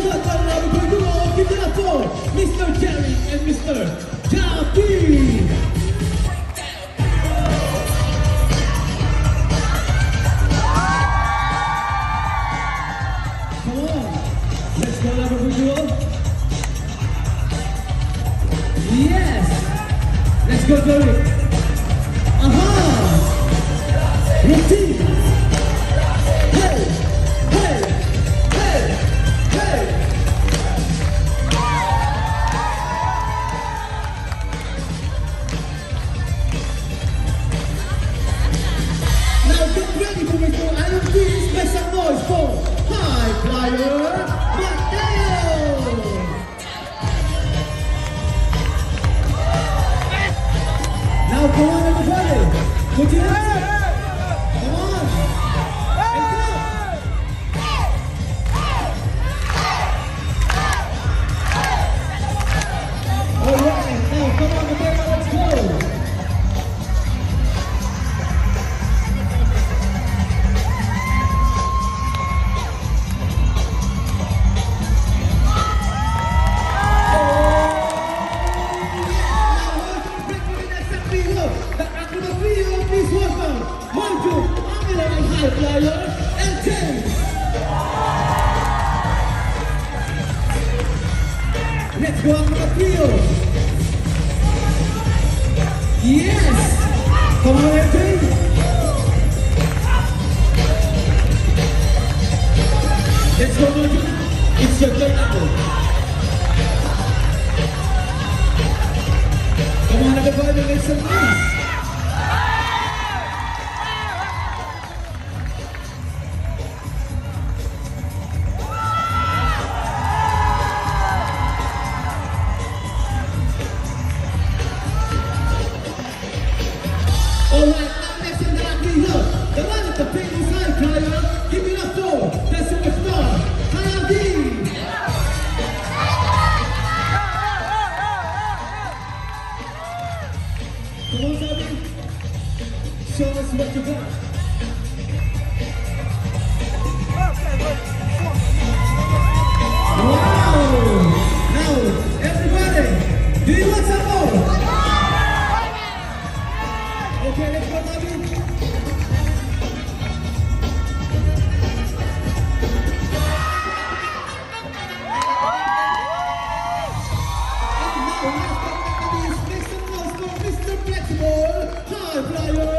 up right now because you all give it up for Mr. Jerry and Mr. Dhabi. Come on, let's go have a visual. Yes, let's go Jerry. Routine. Hey, hey, hey, hey. Now get ready for me, so I don't please make some noise for High Flyer Mateo. Now come on everybody, put your hands up. Let's go up to the field. Yes! Come on, everybody. Let's go, Mojo. It's your turn now. Come on, everybody, make some noise. Alright, now next in the athlete here, the one with the pink side flyer, give it up for the superstar, Dhabi. Come on, Dhabi, show us what you got. Wow! Now, everybody, do you want some more? Okay, let's go, Dhabi. And now, last but not least, make some noise for Mr. Flexible High Flyer.